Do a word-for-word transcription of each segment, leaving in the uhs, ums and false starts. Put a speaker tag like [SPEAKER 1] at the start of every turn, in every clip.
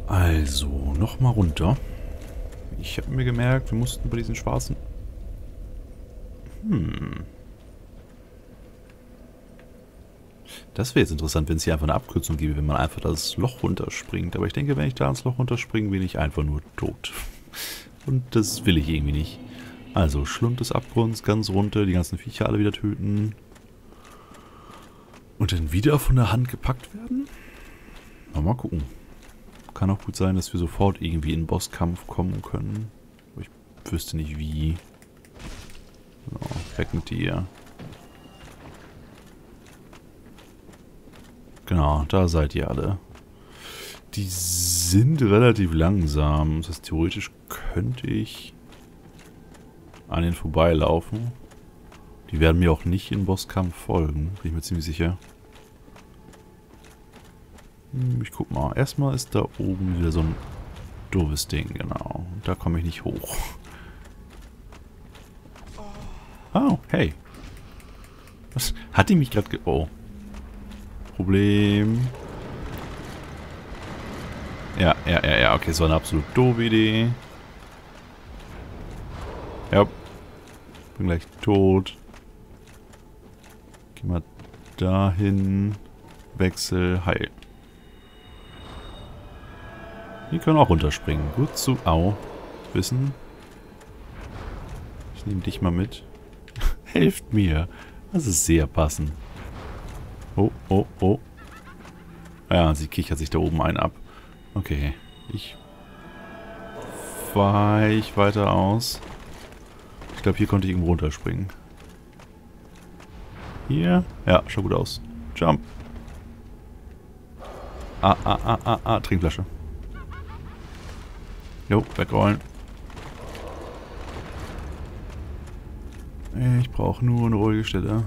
[SPEAKER 1] Also, nochmal runter. Ich habe mir gemerkt, wir mussten bei diesen schwarzen... Hm. Das wäre jetzt interessant, wenn es hier einfach eine Abkürzung gäbe, wenn man einfach das Loch runterspringt. Aber ich denke, wenn ich da ins Loch runterspringe, bin ich einfach nur tot. Und das will ich irgendwie nicht. Also, Schlund des Abgrunds, ganz runter, die ganzen Viecher alle wieder töten. Und dann wieder von der Hand gepackt werden? Mal gucken. Kann auch gut sein, dass wir sofort irgendwie in den Bosskampf kommen können. Aber ich wüsste nicht wie. So, weg mit dir. Genau, da seid ihr alle. Die sind relativ langsam. Das heißt, theoretisch könnte ich an denen vorbeilaufen. Die werden mir auch nicht im Bosskampf folgen, bin ich mir ziemlich sicher. Ich guck mal. Erstmal ist da oben wieder so ein doofes Ding, genau. Und da komme ich nicht hoch. Oh, hey. Was? Hat die mich gerade ge... Oh. Problem. Ja, ja, ja, ja. Okay, das war eine absolut doofe Idee. Ja. Bin gleich tot. Geh mal dahin. Wechsel. Heil. Die können auch runterspringen. Gut zu... Au. Wissen. Ich nehme dich mal mit. Helft mir. Das ist sehr passend. Oh, oh, oh. Ja, sie kichert sich da oben einen ab. Okay. Ich weich weiter aus. Ich glaube, hier konnte ich irgendwo runterspringen. Hier? Ja, schaut gut aus. Jump. Ah, ah, ah, ah, ah. Trinkflasche. Jo, wegrollen. Ich brauche nur eine ruhige Stelle.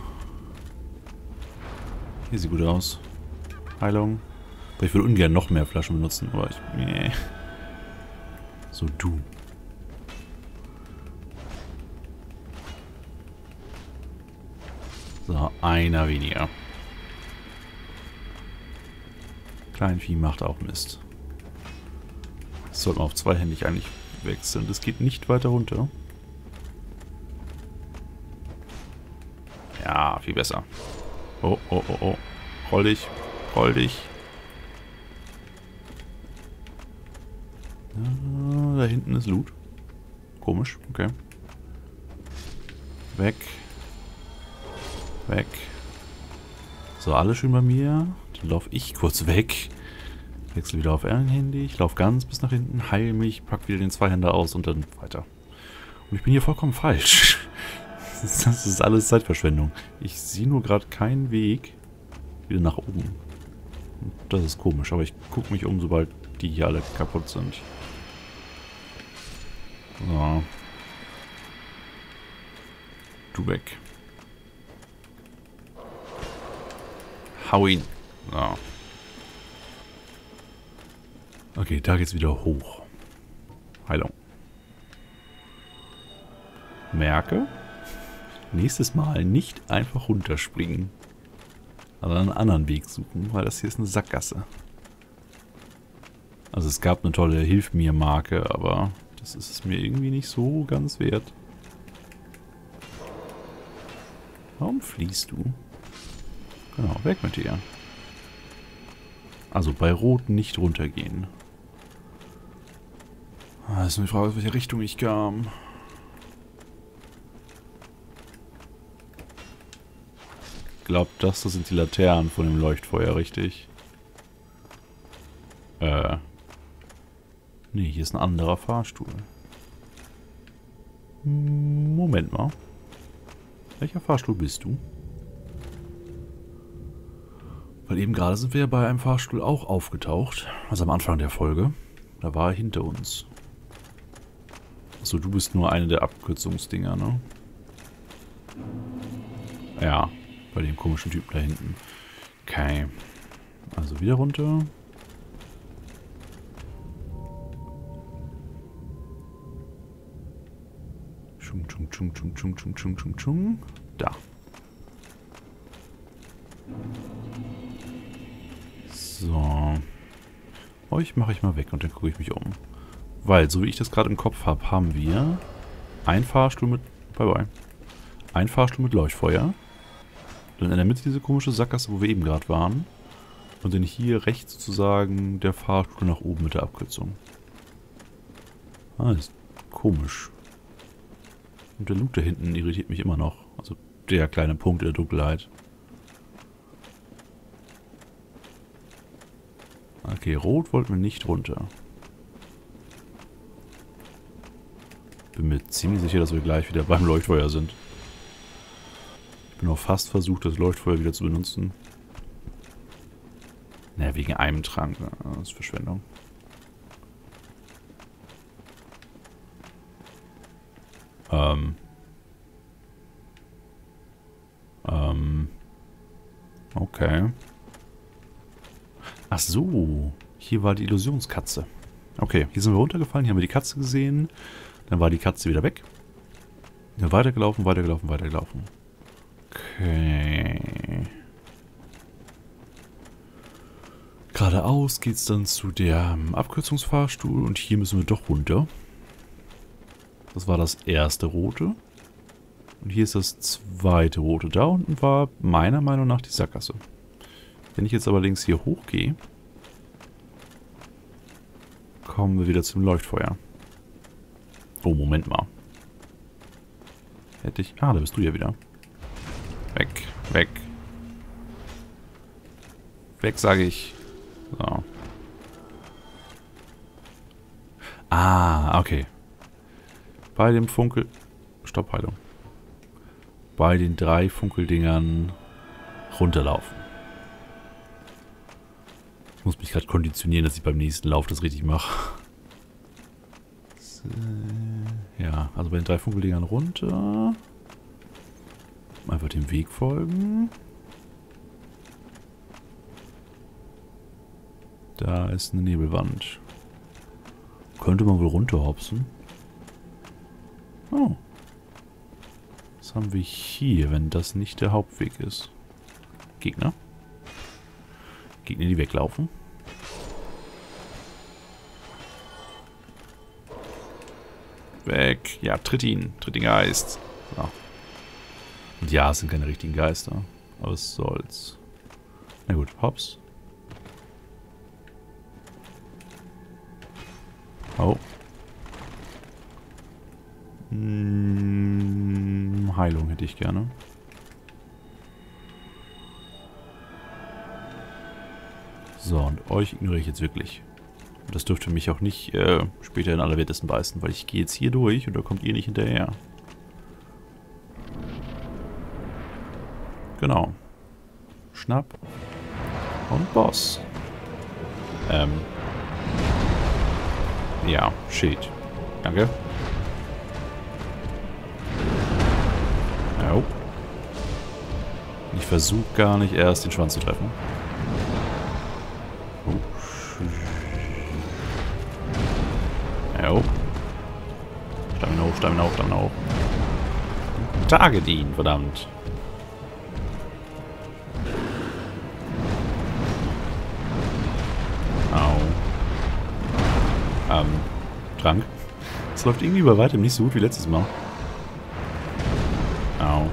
[SPEAKER 1] Hier sieht gut aus. Heilung. Aber ich würde ungern noch mehr Flaschen benutzen, aber ich... Nee. So, du. So, einer weniger. Kleinvieh macht auch Mist. Das sollte man auf zweihändig eigentlich wechseln. Das geht nicht weiter runter. Ja, viel besser. Oh, oh, oh, oh. Roll dich. Roll dich. Ja, da hinten ist Loot. Komisch, okay. Weg. Weg. So, alle schön bei mir. Dann laufe ich kurz weg. Wechsel wieder auf Handy. Ich laufe ganz bis nach hinten, heil mich, pack wieder den Zweihänder aus und dann weiter. Und ich bin hier vollkommen falsch. Das ist alles Zeitverschwendung. Ich sehe nur gerade keinen Weg wieder nach oben. Das ist komisch, aber ich gucke mich um, sobald die hier alle kaputt sind. So. Du weg. Hau ihn. So. Okay, da geht's wieder hoch. Heilung. Merke. Nächstes Mal nicht einfach runterspringen. sondern einen anderen Weg suchen, weil das hier ist eine Sackgasse. Also es gab eine tolle Hilf-mir-Marke, aber das ist es mir irgendwie nicht so ganz wert. Warum fliehst du? Genau, weg mit dir. Also bei Rot nicht runtergehen. Ah, das ist eine Frage, aus welche Richtung ich kam. Ich glaube, das, das sind die Laternen von dem Leuchtfeuer, richtig? Äh. Nee, hier ist ein anderer Fahrstuhl. Moment mal. Welcher Fahrstuhl bist du? Weil eben gerade sind wir ja bei einem Fahrstuhl auch aufgetaucht. Also am Anfang der Folge. Da war er hinter uns. Achso, du bist nur eine der Abkürzungsdinger, ne? Ja, bei dem komischen Typen da hinten. Okay. Also wieder runter. Tschung, tschung, tschung, tschung, tschung, tschung, tschung, tschung, tschung. Da. So. Euch mache ich mal weg und dann gucke ich mich um. Weil, so wie ich das gerade im Kopf habe, haben wir einen Fahrstuhl mit... Bye bye. Ein Fahrstuhl mit Leuchtfeuer. Dann in der Mitte diese komische Sackgasse, wo wir eben gerade waren. Und dann hier rechts sozusagen der Fahrstuhl nach oben mit der Abkürzung. Ah, das ist komisch. Und der Loot da hinten irritiert mich immer noch. Also der kleine Punkt in der Dunkelheit. Okay, rot wollten wir nicht runter. Bin mir ziemlich sicher, dass wir gleich wieder beim Leuchtfeuer sind. Ich bin auch fast versucht, das Leuchtfeuer wieder zu benutzen. Naja, wegen einem Trank. Das ist Verschwendung. Ähm. Ähm. Okay. Ach so. Hier war die Illusionskatze. Okay, hier sind wir runtergefallen. Hier haben wir die Katze gesehen. Dann war die Katze wieder weg. Dann weitergelaufen, weitergelaufen, weitergelaufen. Okay. Geradeaus geht es dann zu dem Abkürzungsfahrstuhl. Und hier müssen wir doch runter. Das war das erste rote. Und hier ist das zweite rote. Da unten war meiner Meinung nach die Sackgasse. Wenn ich jetzt aber links hier hochgehe, kommen wir wieder zum Leuchtfeuer. Oh, Moment mal. Hätte ich... Ah, da bist du ja wieder. Weg, weg. Weg, sage ich. So. Ah, okay. Bei dem Funkel... Stopp, Heilung. Bei den drei Funkeldingern runterlaufen. Ich muss mich gerade konditionieren, dass ich beim nächsten Lauf das richtig mache. Ja, also bei den drei Funkeldingern runter. Einfach dem Weg folgen. Da ist eine Nebelwand. Könnte man wohl runterhopsen. Oh. Was haben wir hier, wenn das nicht der Hauptweg ist? Gegner. Gegner, die weglaufen. Weg. Ja, tritt ihn. Tritt den Geist. So. Und ja, es sind keine richtigen Geister. Aber was soll's. Na gut, hops. Oh. Hm, Heilung hätte ich gerne. So, und euch ignoriere ich jetzt wirklich. Und das dürfte mich auch nicht äh, später in Allerwertesten beißen, weil ich gehe jetzt hier durch und da kommt ihr nicht hinterher. Genau. Schnapp. Und Boss. Ähm. Ja, Schild. Danke. Oh. Ich versuche gar nicht erst den Schwanz zu treffen. Oh. Oh. Stamina hoch, Stamina hoch, Stamina hoch. Target ihn, verdammt. Au. Ähm, Trank. Es läuft irgendwie bei weitem nicht so gut wie letztes Mal. Au.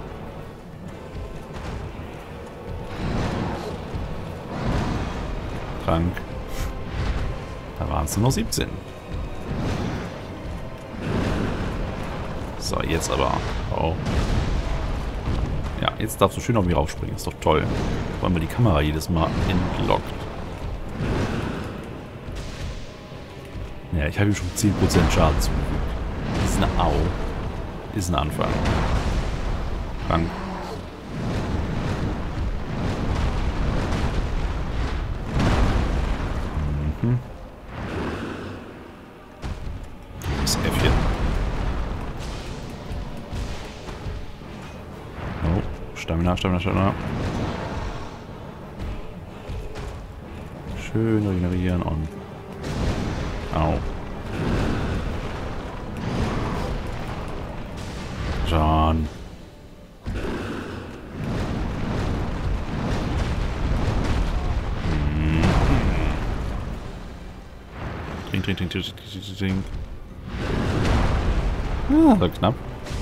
[SPEAKER 1] Trank. Da waren es nur noch siebzehn. So, jetzt aber. Oh. Ja, jetzt darfst du schön auf mich raufspringen. Ist doch toll. Vor allem, weil die Kamera jedes Mal entlockt. Ja, ich habe ihm schon zehn Prozent Schaden zugefügt. Das ist eine Au. Ist ein Anfang. Krank. Mhm. Das Äffchen. Oh, Stamina, Stamina, Stamina. Schön regenerieren und... Au. John. Trink, trink, trink, trink, trink, trink. Ja, das war knapp.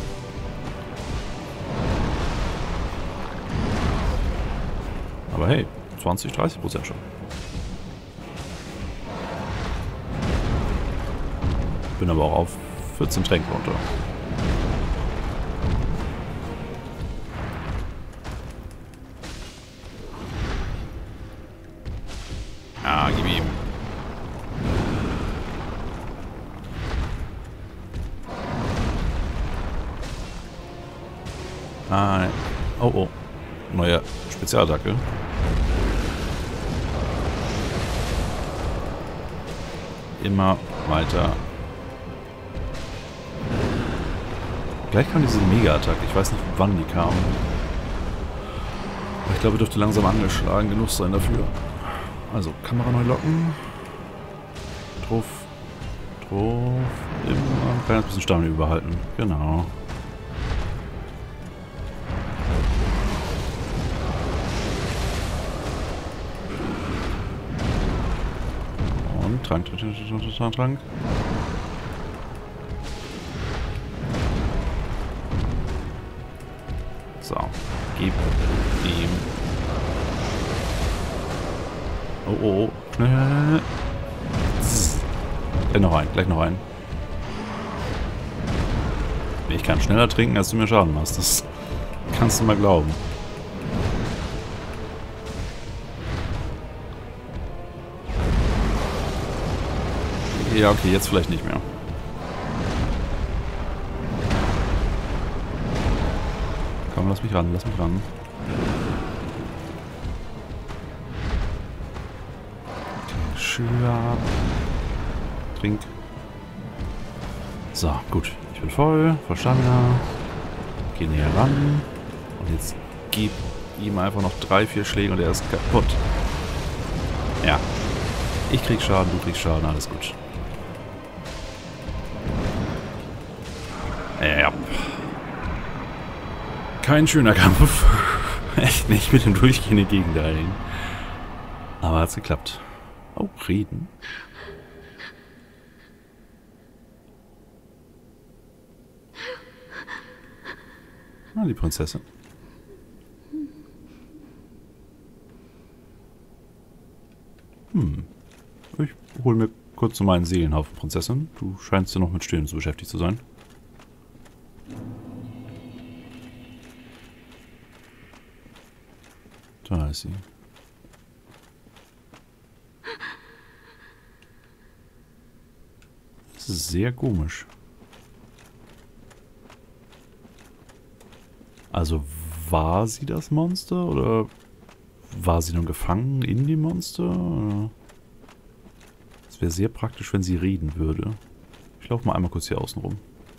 [SPEAKER 1] Aber hey, zwanzig, dreißig Prozent schon. Bin aber auch auf vierzehn Tränke runter. Ah, gib ihm. Ah, oh, oh. Neue Spezialattacke. Immer weiter. Gleich kam diese Mega-Attacke. Ich weiß nicht, wann die kam. Aber ich glaube, dürfte langsam angeschlagen genug sein dafür. Also, Kamera neu locken. Drauf. Drauf. Immer ein kleines bisschen Stamina überhalten. Genau. Und Trank, Trank, Trank, Trank, Trank. So, gib ihm. Oh, oh, oh. Schnell. Gleich noch ein, gleich noch ein. Ich kann schneller trinken, als du mir Schaden machst. Das kannst du mal glauben. Ja, okay, jetzt vielleicht nicht mehr. Komm, lass mich ran, lass mich ran. Okay, Schüler. Trink. So, gut. Ich bin voll, voll Stamina. Geh näher ran. Und jetzt gib ihm einfach noch drei, vier Schläge und er ist kaputt. Ja. Ich krieg Schaden, du kriegst Schaden, alles gut. Ja. Kein schöner Kampf. Echt nicht mit dem durchgehenden Gegendeilen. Aber hat's geklappt. Oh, reden. Ah, die Prinzessin. Hm. Ich hole mir kurz so meinen Seelenhaufen, Prinzessin. Du scheinst ja noch mit Stillen zu beschäftigt zu sein. Da ist sie. Das ist sehr komisch. Also war sie das Monster oder war sie nun gefangen in dem Monster? Es wäre sehr praktisch, wenn sie reden würde. Ich laufe mal einmal kurz hier außen rum.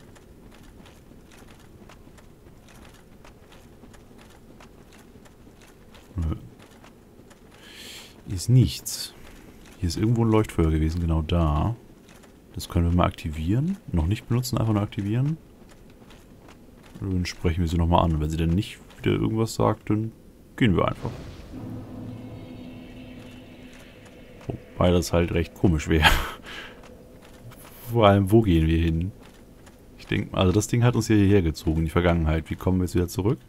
[SPEAKER 1] Nö. Hier ist nichts. Hier ist irgendwo ein Leuchtfeuer gewesen, genau da. Das können wir mal aktivieren. Noch nicht benutzen, einfach nur aktivieren. Dann sprechen wir sie nochmal an. Wenn sie dann nicht wieder irgendwas sagt, dann gehen wir einfach. Wobei das halt recht komisch wäre. Vor allem, wo gehen wir hin? Ich denke, also das Ding hat uns ja hierher gezogen in die Vergangenheit. Wie kommen wir jetzt wieder zurück?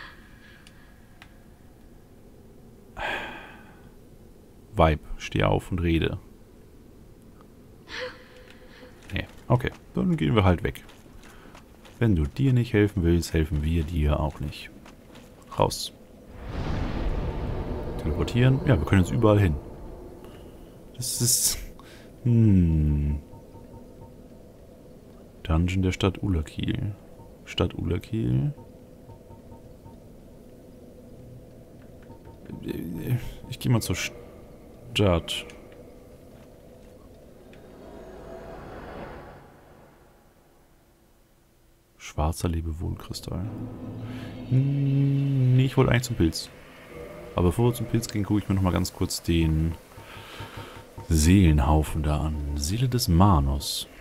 [SPEAKER 1] Vibe, steh auf und rede. Nee, okay. Dann gehen wir halt weg. Wenn du dir nicht helfen willst, helfen wir dir auch nicht. Raus. Teleportieren. Ja, wir können jetzt überall hin. Das ist... Hm... Dungeon der Stadt Ulakil. Stadt Ulakil. Ich gehe mal zur Stadt. Schwarzer Lebewohlkristall. Nee, ich wollte eigentlich zum Pilz. Aber bevor wir zum Pilz gehen, gucke ich mir nochmal ganz kurz den Seelenhaufen da an. Seele des Manus.